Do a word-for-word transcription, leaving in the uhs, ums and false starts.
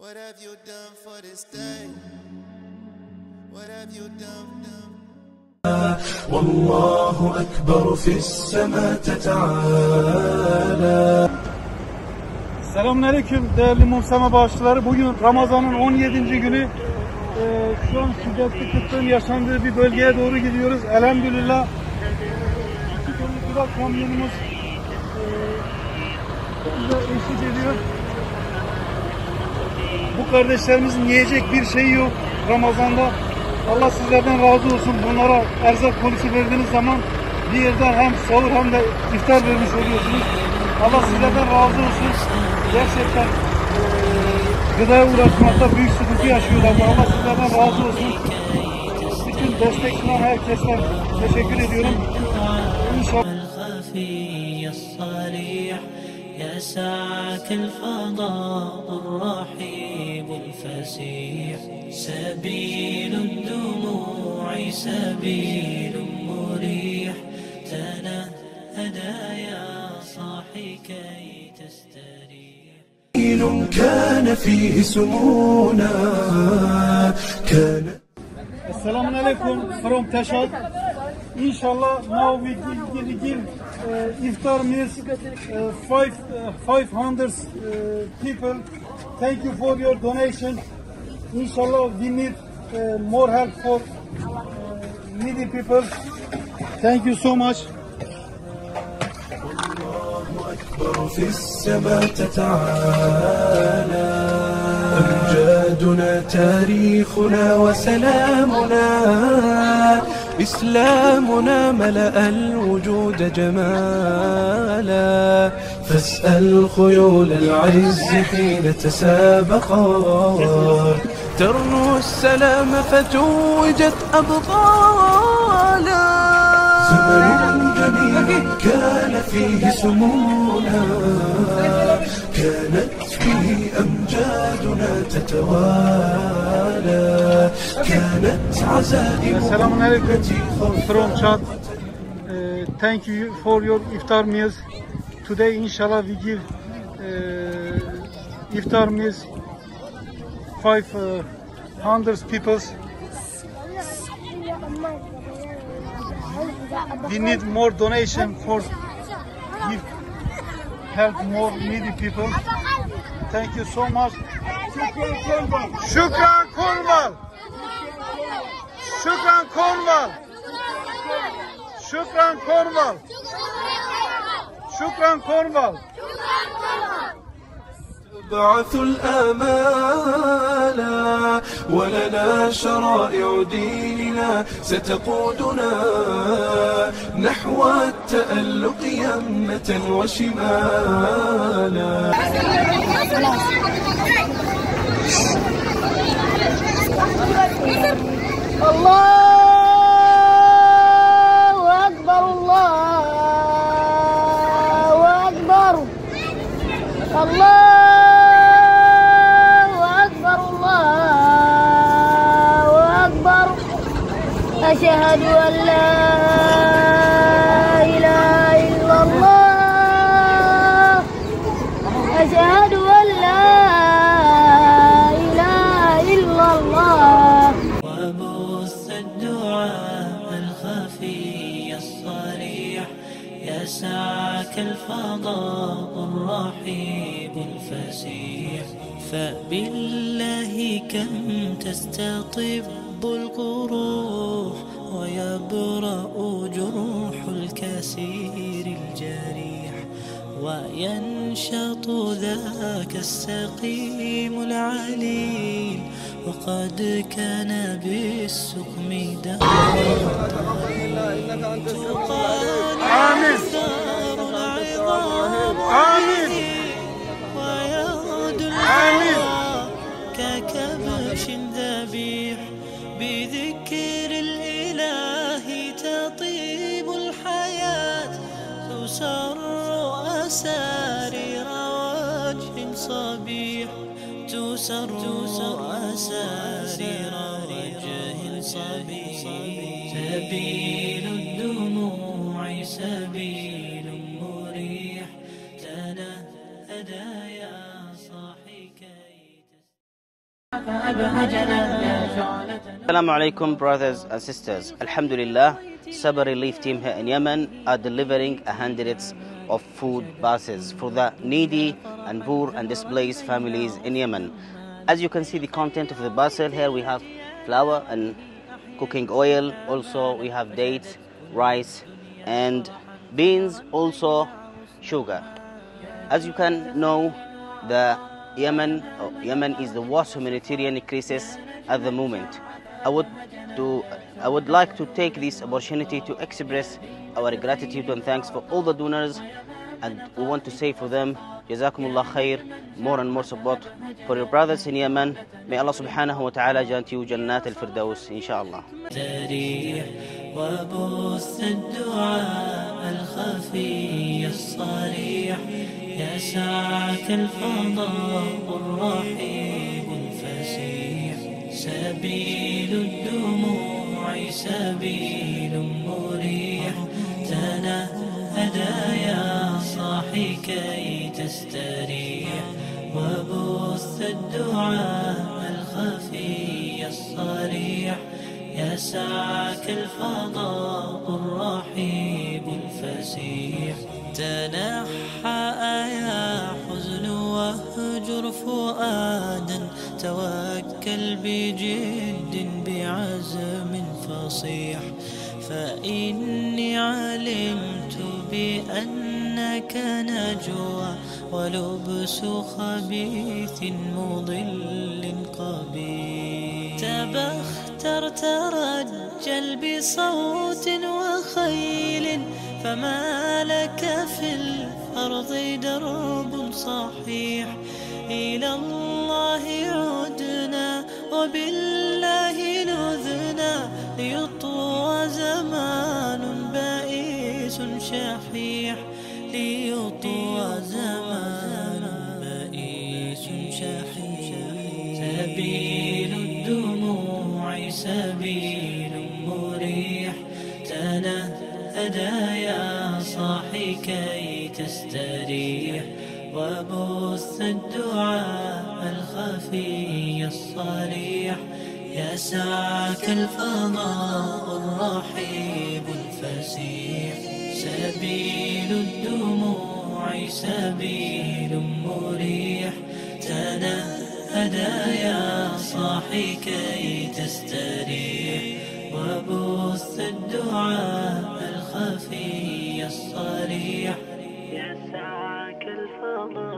What have you done for this day? What have you done? والله أكبر في السماء تتعالى. Selamünaleyküm değerli Mumsema bağışçıları. Bugün Ramazan'ın on yedinci günü. Ee, şu an şiddetli kıtlığın yaşandığı bir bölgeye doğru gidiyoruz. Elhamdülillah iki tane gıda kamyonumuz e, bize eşlik ediyor. Bu kardeşlerimizin yiyecek bir şeyi yok Ramazan'da. Allah sizlerden razı olsun. Bunlara erzak polisi verdiğiniz zaman bir yerden hem sahur hem de iftar vermiş oluyorsunuz. Allah sizlerden razı olsun. Gerçekten e, gıdaya ulaşmakta büyük sıkıntı yaşıyorlar. Allah sizlerden razı olsun. Bütün destek sunan herkese teşekkür ediyorum. İnşallah. يا ساعة الفضاء الرحيب الفسيح سبيل الدموع سبيل مريح تنهدى يا صاحي كي تستريح. كان فيه سمونا كان. Assalamu alaikum from Tashad. Inshallah, now we give, we give uh, iftar meals uh, five uh, five hundred uh, people. Thank you for your donation. Inshallah, we need uh, more help for uh, needy people. Thank you so much. الله أكبر في السماء تتعالى. أمجادنا تاريخنا وسلامنا إسلامنا ملأ الوجود جمالا. فاسأل خيول العز حين تسابقا ترنو السلام فتوجت أبطالا. زمن جميل كان فيه سمونا كانت فيه أمجادنا تتوالى كانت عزائم. Assalamu alaikum from Chad. Uh, thank you for your iftar meals. Today, inshallah, we give uh, iftar meals five hundred people. We need more donation for give help more needy people. Thank you so much. Shukran Cornwall. Shukran Cornwall. Shukran Cornwall. Shukran Cornwall. بعث الآمال ولنا شرائع ديننا ستقودنا نحو التألق يمة وشمالا. الله أكبر الله أكبر الله أشهد أن لا إله إلا الله أشهد أن لا إله إلا الله. وبث الدعاء الخفي الصريح يسعك الفضاء الرحيب الفسيح فبالله كم تستطب القروح ويبرأ جروح الكسير الجريح وينشط ذاك السقيم العليل وقد كان بالسقم دهرا آمين آمين ويغدو آمين ككبش ذبيح بذكر الإله تطيب الحياة تسر أسارير وجه صبيح تسر أسارير وجه صبيح سبيل الدموع سبيل مريح تنهدى يا صاحي كي Assalamu alaikum, brothers and sisters. Alhamdulillah, Sabah Relief Team here in Yemen are delivering hundreds of food baskets for the needy and poor and displaced families in Yemen. As you can see the content of the basket here, we have flour and cooking oil. Also, we have dates, rice, and beans, also sugar. As you can know, the Yemen, oh, Yemen is the worst humanitarian crisis at the moment. I would, to, I would like to take this opportunity to express our gratitude and thanks for all the donors, and we want to say for them, Jazakumullah khair, more and more support for your brothers in Yemen. May Allah subhanahu wa ta'ala grant you Jannat al-Firdaus, inshallah. وبث الدعاء الخفي الصريح يسعك الفضاء الرحيب الفسيح سبيل الدموع سبيل مريح تنهدى يا صاحي كي تستريح وبث الدعاء الخفي الصريح يسعك الفضاء الرحيب الفسيح تنحى يا حزن واهجر فؤادا توكل بجد بعزم فصيح فإني علمت بأنك نجوى ولبس خبيث مضل قبيح تبختر ترجل بصوت وخيل فما لك في الأرض درب صحيح إلى الله عدنا وبالله نذنا ليطوى زمان بائس شحيح ليطوى زمان بائس شحيح سبيل الدموع سبيل مريح تنهدى يا صاحي كي تستريح وبث الدعاء الخفي الصريح يسعك الفضاء الرحيب الفسيح سبيل الدموع سبيل مريح تنهدى يا صاحي كي تستريح وبث الدعاء الخفي الصريح يسعك الفضاء